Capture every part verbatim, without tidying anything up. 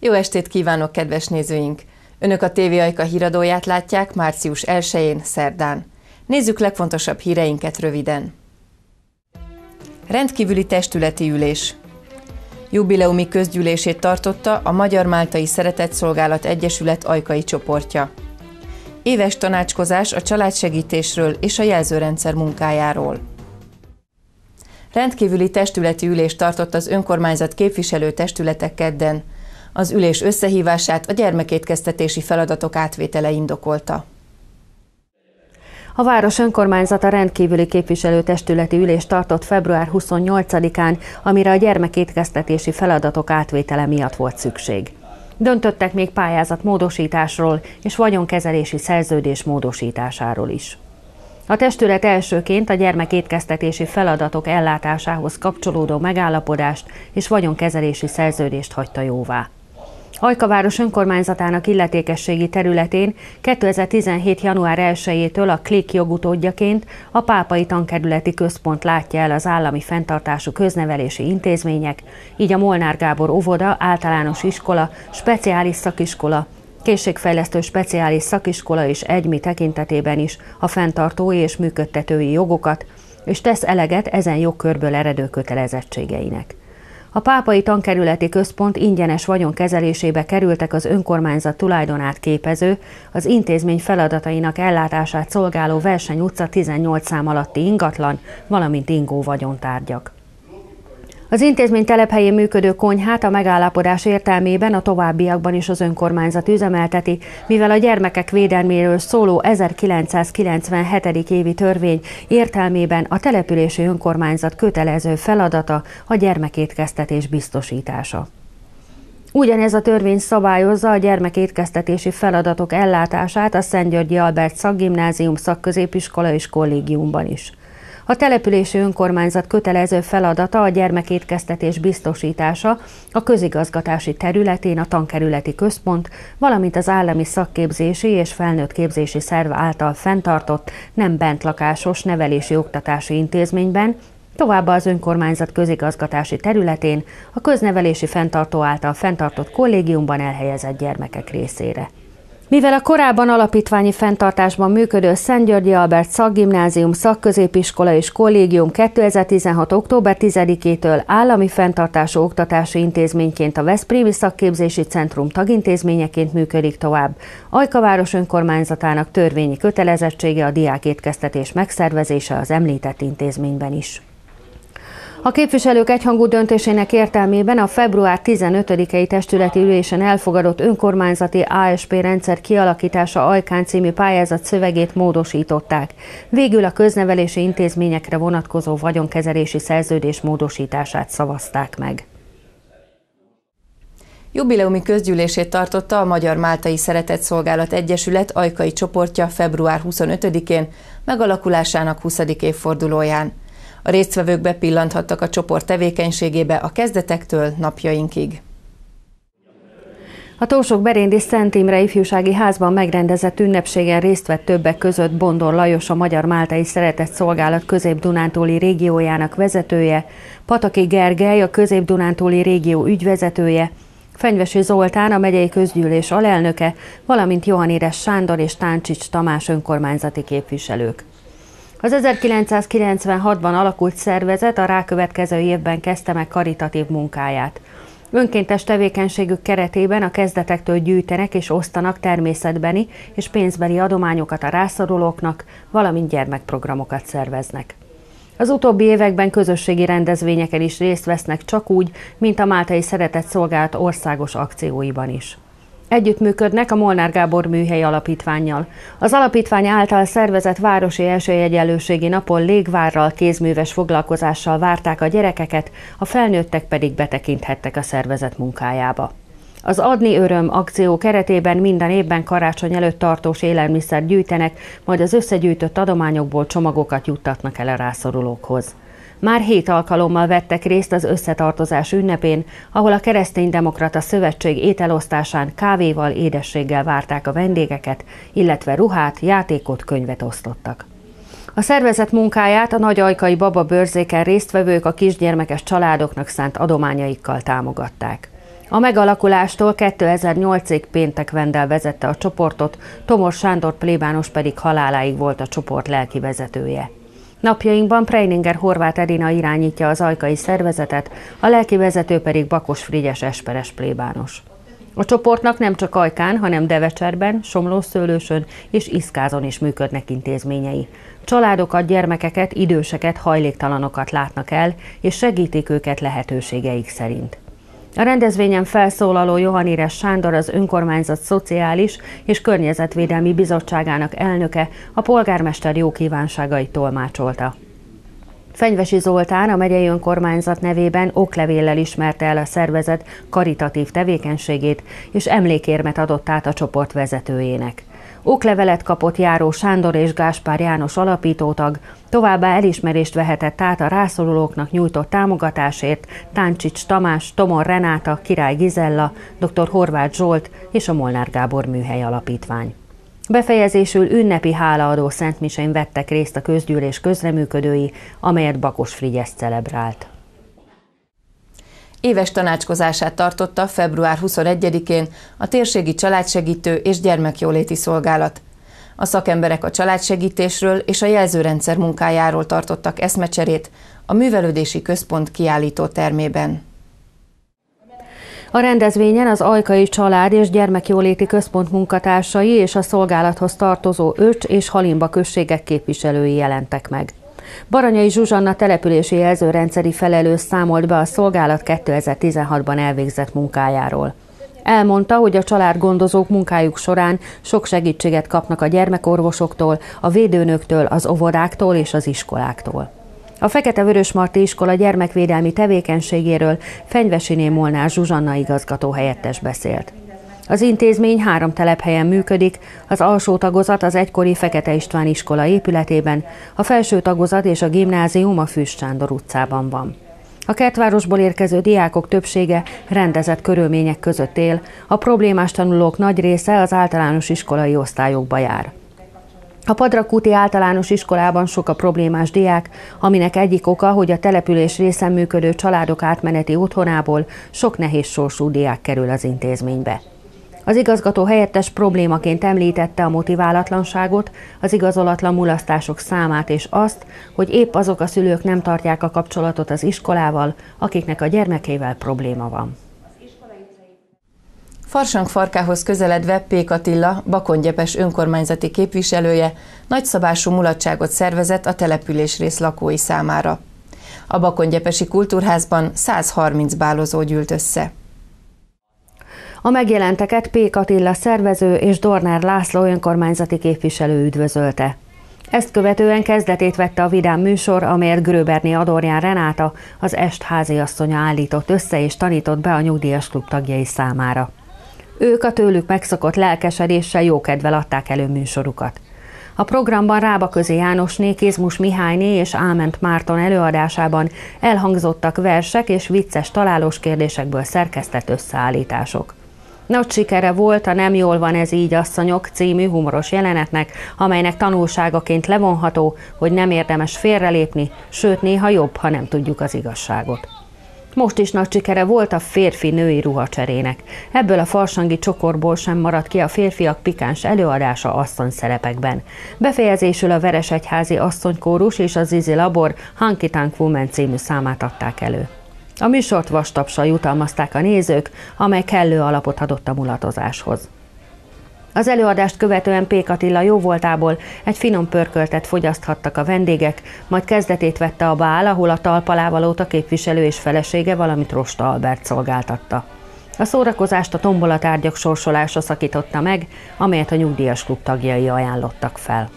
Jó estét kívánok, kedves nézőink! Önök a té vé Ajka híradóját látják március elsején, szerdán. Nézzük legfontosabb híreinket röviden. Rendkívüli testületi ülés. Jubileumi közgyűlését tartotta a Magyar-Máltai Szeretetszolgálat Egyesület ajkai csoportja. Éves tanácskozás a családsegítésről és a jelzőrendszer munkájáról. Rendkívüli testületi ülést tartott az önkormányzat képviselő testülete kedden. Az ülés összehívását a gyermekétkeztetési feladatok átvétele indokolta. A város önkormányzata rendkívüli képviselőtestületi ülést tartott február huszonnyolcadikán, amire a gyermekétkeztetési feladatok átvétele miatt volt szükség. Döntöttek még pályázat módosításról és vagyonkezelési szerződés módosításáról is. A testület elsőként a gyermekétkeztetési feladatok ellátásához kapcsolódó megállapodást és vagyonkezelési szerződést hagyta jóvá. Ajka város önkormányzatának illetékességi területén kétezer-tizenhét. január elsejétől a klik jogutódjaként a Pápai Tankerületi Központ látja el az állami fenntartású köznevelési intézmények, így a Molnár Gábor óvoda, általános iskola, speciális szakiskola, készségfejlesztő speciális szakiskola és egymi tekintetében is a fenntartói és működtetői jogokat, és tesz eleget ezen jogkörből eredő kötelezettségeinek. A Pápai Tankerületi Központ ingyenes vagyonkezelésébe kerültek az önkormányzat tulajdonát képező, az intézmény feladatainak ellátását szolgáló Verseny utca tizennyolc szám alatti ingatlan, valamint ingó vagyontárgyak. Az intézmény telephelyén működő konyhát a megállapodás értelmében a továbbiakban is az önkormányzat üzemelteti, mivel a gyermekek védelméről szóló ezerkilencszázkilencvenhetedik évi törvény értelmében a települési önkormányzat kötelező feladata a gyermekétkeztetés biztosítása. Ugyanez a törvény szabályozza a gyermekétkeztetési feladatok ellátását a Szentgyörgyi Albert Szakgimnázium szakközépiskola és kollégiumban is. A települési önkormányzat kötelező feladata a gyermekétkeztetés biztosítása a közigazgatási területén a tankerületi központ, valamint az állami szakképzési és felnőttképzési szerv által fenntartott nem bentlakásos nevelési oktatási intézményben, továbbá az önkormányzat közigazgatási területén a köznevelési fenntartó által fenntartott kollégiumban elhelyezett gyermekek részére. Mivel a korábban alapítványi fenntartásban működő Szentgyörgyi Albert Szakgimnázium szakközépiskola és kollégium kétezer-tizenhat. október tizedikétől állami fenntartású oktatási intézményként a Veszprémi Szakképzési Centrum tagintézményeként működik tovább, Ajka város önkormányzatának törvényi kötelezettsége a diákétkeztetés megszervezése az említett intézményben is. A képviselők egyhangú döntésének értelmében a február tizenötödikei testületi ülésen elfogadott önkormányzati á es pé rendszer kialakítása Ajkán című pályázat szövegét módosították. Végül a köznevelési intézményekre vonatkozó vagyonkezelési szerződés módosítását szavazták meg. Jubileumi közgyűlését tartotta a Magyar-Máltai Szeretetszolgálat Egyesület ajkai csoportja február huszonötödikén, megalakulásának huszadik évfordulóján. A résztvevők bepillanthattak a csoport tevékenységébe a kezdetektől napjainkig. A Tórsok-Beréndi Szent Imre Ifjúsági Házban megrendezett ünnepségen részt vett többek között Bondor Lajos, a Magyar-Máltai Szeretetszolgálat Közép-Dunántúli régiójának vezetője, Pataki Gergely, a Közép-Dunántúli régió ügyvezetője, Fenyvesi Zoltán, a megyei közgyűlés alelnöke, valamint Johannéres Sándor és Táncsics Tamás önkormányzati képviselők. Az ezerkilencszázkilencvenhatban alakult szervezet a rákövetkező évben kezdte meg karitatív munkáját. Önkéntes tevékenységük keretében a kezdetektől gyűjtenek és osztanak természetbeni és pénzbeli adományokat a rászorulóknak, valamint gyermekprogramokat szerveznek. Az utóbbi években közösségi rendezvényeken is részt vesznek, csak úgy, mint a Máltai Szeretetszolgálat országos akcióiban is. Együttműködnek a Molnár Gábor Műhely Alapítvánnyal. Az alapítvány által szervezett városi esélyegyenlőségi napon légvárral, kézműves foglalkozással várták a gyerekeket, a felnőttek pedig betekinthettek a szervezet munkájába. Az Adni Öröm akció keretében minden évben karácsony előtt tartós élelmiszer gyűjtenek, majd az összegyűjtött adományokból csomagokat juttatnak el a rászorulókhoz. Már hét alkalommal vettek részt az összetartozás ünnepén, ahol a Kereszténydemokrata Szövetség ételosztásán kávéval, édességgel várták a vendégeket, illetve ruhát, játékot, könyvet osztottak. A szervezet munkáját a nagyajkai Baba Bőrzéken résztvevők a kisgyermekes családoknak szánt adományaikkal támogatták. A megalakulástól kétezer-nyolcig Péntek Vendel vezette a csoportot, Tomor Sándor plébános pedig haláláig volt a csoport lelki vezetője. Napjainkban Preininger Horváth Edina irányítja az ajkai szervezetet, a lelki vezető pedig Bakos Frigyes esperes plébános. A csoportnak nem csak Ajkán, hanem Devecserben, Somlószőlősön és Iszkázon is működnek intézményei. Családokat, gyermekeket, időseket, hajléktalanokat látnak el, és segítik őket lehetőségeik szerint. A rendezvényen felszólaló Johannires Sándor, az önkormányzat Szociális és Környezetvédelmi Bizottságának elnöke a polgármester jó kívánságait tolmácsolta. Fenyvesi Zoltán a megyei önkormányzat nevében oklevéllel ismerte el a szervezet karitatív tevékenységét, és emlékérmet adott át a csoport vezetőjének. Oklevelet kapott Járó Sándor és Gáspár János alapítótag, továbbá elismerést vehetett át a rászorulóknak nyújtott támogatásért Táncsics Tamás, Tomor Renáta, Király Gizella, dr. Horváth Zsolt és a Molnár Gábor Műhely Alapítvány. Befejezésül ünnepi hálaadó szentmisén vettek részt a közgyűlés közreműködői, amelyet Bakos Frigyes celebrált. Éves tanácskozását tartotta február huszonegyedikén a Térségi Családsegítő és Gyermekjóléti Szolgálat. A szakemberek a családsegítésről és a jelzőrendszer munkájáról tartottak eszmecserét a Művelődési Központ kiállító termében. A rendezvényen az Ajkai Család és Gyermekjóléti Központ munkatársai és a szolgálathoz tartozó Öcs és Halimba községek képviselői jelentek meg. Baranyai Zsuzsanna települési jelzőrendszeri felelős számolt be a szolgálat kétezer-tizenhatban elvégzett munkájáról. Elmondta, hogy a családgondozók munkájuk során sok segítséget kapnak a gyermekorvosoktól, a védőnöktől, az óvodáktól és az iskoláktól. A Fekete-Vörösmarty iskola gyermekvédelmi tevékenységéről Fenyvesiné Molnár Zsuzsanna igazgató helyettes beszélt. Az intézmény három telephelyen működik, az alsó tagozat az egykori Fekete István iskola épületében, a felső tagozat és a gimnázium a Füst Sándor utcában van. A kertvárosból érkező diákok többsége rendezett körülmények között él, a problémás tanulók nagy része az általános iskolai osztályokba jár. A Padrakúti általános iskolában sok a problémás diák, aminek egyik oka, hogy a település részen működő családok átmeneti otthonából sok nehéz sorsú diák kerül az intézménybe. Az igazgató helyettes problémaként említette a motiválatlanságot, az igazolatlan mulasztások számát és azt, hogy épp azok a szülők nem tartják a kapcsolatot az iskolával, akiknek a gyermekével probléma van. Farsangfarkához közeledve Pék Attila, Bakongyepes önkormányzati képviselője nagyszabású mulatságot szervezett a településrész lakói számára. A Bakongyepesi Kultúrházban száz harminc bálozó gyűlt össze. A megjelenteket Pék Attila szervező és Dornár László önkormányzati képviselő üdvözölte. Ezt követően kezdetét vette a vidám műsor, amelyet Gröberné Adorján Renáta, az est háziasszonya állított össze és tanított be a nyugdíjas klub tagjai számára. Ők a tőlük megszokott lelkesedéssel jókedvel adták elő műsorukat. A programban Rábaközi Jánosné, Kézmus Mihályné és Áment Márton előadásában elhangzottak versek és vicces találós kérdésekből szerkesztett összeállítások. Nagy sikere volt a Nem jól van ez így asszonyok című humoros jelenetnek, amelynek tanulságaként levonható, hogy nem érdemes félrelépni, sőt néha jobb, ha nem tudjuk az igazságot. Most is nagy sikere volt a férfi-női ruhacserének. Ebből a farsangi csokorból sem maradt ki a férfiak pikáns előadása asszony szerepekben. Befejezésül a Veresegyházi asszonykórus és a Zizi Labor Hunky Tank Woman című számát adták elő. A műsort vastapsal jutalmazták a nézők, amely kellő alapot adott a mulatozáshoz. Az előadást követően Pék Attila jóvoltából egy finom pörköltet fogyaszthattak a vendégek, majd kezdetét vette a bál, ahol a talpalávalót képviselő és felesége, valamint Rosta Albert szolgáltatta. A szórakozást a tombolatárgyak sorsolása szakította meg, amelyet a nyugdíjas klub tagjai ajánlottak fel.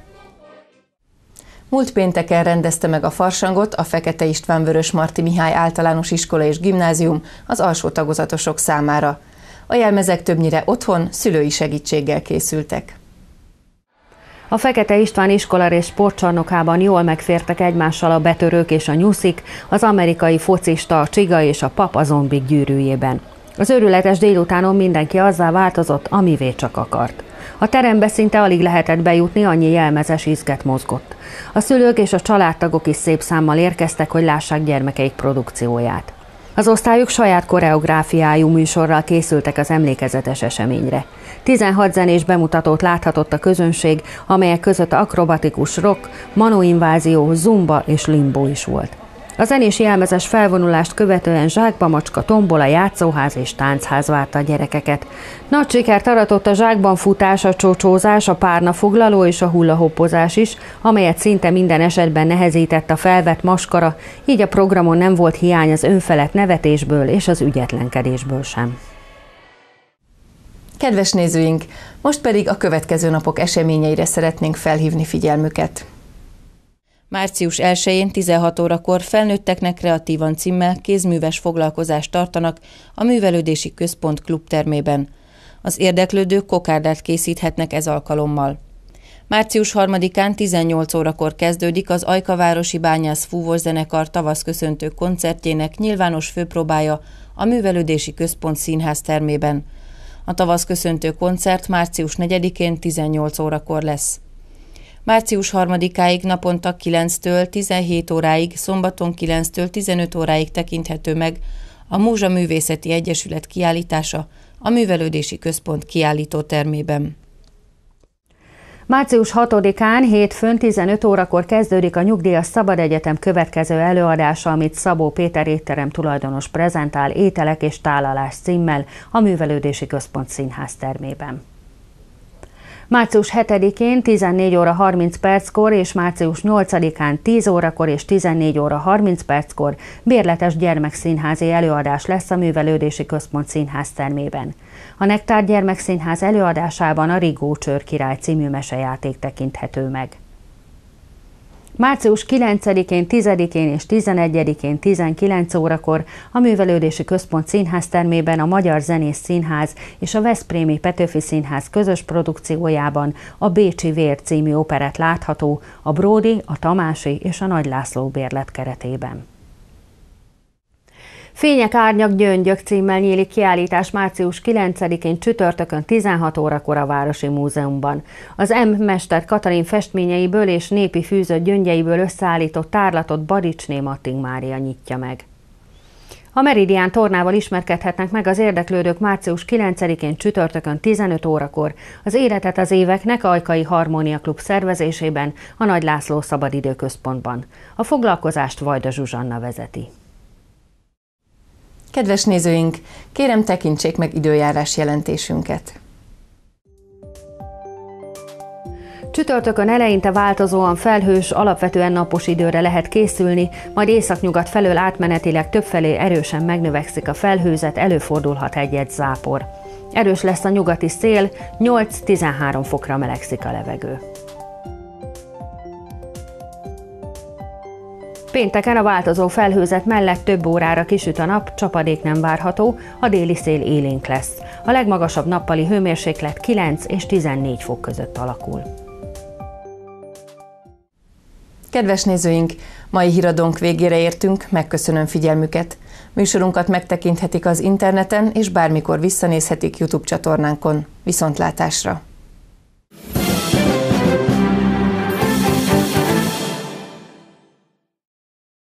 Múlt pénteken rendezte meg a farsangot a Fekete István Vörösmarty Mihály általános iskola és gimnázium az alsó tagozatosok számára. A jelmezek többnyire otthon, szülői segítséggel készültek. A Fekete István iskola és sportcsarnokában jól megfértek egymással a betörők és a nyuszik, az amerikai focista, a csiga és a pap a zombik gyűrűjében. Az őrületes délutánon mindenki azzá változott, amivé csak akart. A terembe szinte alig lehetett bejutni, annyi jelmezes izget mozgott. A szülők és a családtagok is szép számmal érkeztek, hogy lássák gyermekeik produkcióját. Az osztályok saját koreográfiájú műsorral készültek az emlékezetes eseményre. tizenhat zenés bemutatót láthatott a közönség, amelyek között akrobatikus rock, manóinvázió, zumba és limbo is volt. A zenés jelmezes felvonulást követően zsákba macska, tombola, játszóház és táncház várta a gyerekeket. Nagy sikert aratott a zsákban futás, a csócsózás, a párnafoglaló és a hullahoppozás is, amelyet szinte minden esetben nehezített a felvett maskara, így a programon nem volt hiány az önfelett nevetésből és az ügyetlenkedésből sem. Kedves nézőink, most pedig a következő napok eseményeire szeretnénk felhívni figyelmüket. március elsején tizenhat órakor Felnőtteknek kreatívan címmel kézműves foglalkozást tartanak a Művelődési Központ klubtermében. Az érdeklődők kokárdát készíthetnek ez alkalommal. március harmadikán tizennyolc órakor kezdődik az Ajkavárosi Bányász Fúvós Zenekar tavaszköszöntő koncertjének nyilvános főpróbája a Művelődési Központ színház termében. A tavaszköszöntő koncert március negyedikén tizennyolc órakor lesz. március harmadikáig naponta kilenctől tizenhét óráig, szombaton kilenctől tizenöt óráig tekinthető meg a Múzsa Művészeti Egyesület kiállítása a Művelődési Központ kiállítótermében. március hatodikán hétfőn tizenöt órakor kezdődik a Nyugdíjas Szabad Egyetem következő előadása, amit Szabó Péter étterem tulajdonos prezentál Ételek és tálalás címmel a Művelődési Központ színház termében. március hetedikén tizennégy óra harminc perckor és március nyolcadikán tíz órakor és tizennégy óra harminc perckor bérletes gyermekszínházi előadás lesz a Művelődési Központ színház termében. A Nektár Gyermekszínház előadásában a Rigó Csőr király című mesejáték tekinthető meg. március kilencedikén, tizedikén és tizenegyedikén tizenkilenc órakor a Művelődési Központ színház termében a Magyar Zenész Színház és a Veszprémi Petőfi Színház közös produkciójában a Bécsi Vér című operett látható a Bródi, a Tamási és a Nagy László bérlet keretében. Fények, árnyak, gyöngyök címmel nyílik kiállítás március kilencedikén csütörtökön tizenhat órakor a Városi Múzeumban. Az M. Mester Katalin festményeiből és népi fűzött gyöngyeiből összeállított tárlatot Baricsné Matting Mária nyitja meg. A Meridián tornával ismerkedhetnek meg az érdeklődők március kilencedikén csütörtökön tizenöt órakor az Életet az éveknek Ajkai Harmónia Klub szervezésében a Nagy László Szabadidőközpontban. A foglalkozást Vajda Zsuzsanna vezeti. Kedves nézőink, kérem tekintsék meg időjárás jelentésünket. Csütörtökön eleinte változóan felhős, alapvetően napos időre lehet készülni, majd északnyugat felől átmenetileg többfelé erősen megnövekszik a felhőzet, előfordulhat egy-egy zápor. Erős lesz a nyugati szél, nyolc-tizenhárom fokra melegszik a levegő. Pénteken a változó felhőzet mellett több órára kisüt a nap, csapadék nem várható, a déli szél élénk lesz. A legmagasabb nappali hőmérséklet kilenc és tizennégy fok között alakul. Kedves nézőink, mai híradónk végére értünk, megköszönöm figyelmüket. Műsorunkat megtekinthetik az interneten, és bármikor visszanézhetik YouTube csatornánkon. Viszontlátásra!